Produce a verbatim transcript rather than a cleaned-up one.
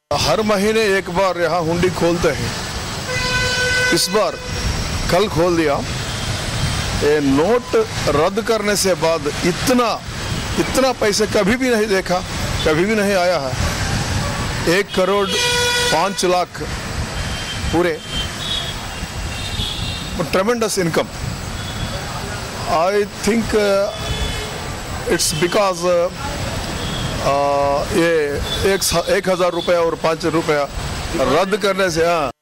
हर महीने एक बार यहाँ हुंडी खोलते हैं। इस बार कल खोल दिया। ये नोट रद्द करने से बाद इतना इतना पैसे कभी भी नहीं देखा, कभी भी नहीं आया है। एक करोड़ पाँच लाख पूरे tremendous income. I think it's because ये एक एक हज़ार रुपया और पाँच रुपया रद्द करने से हाँ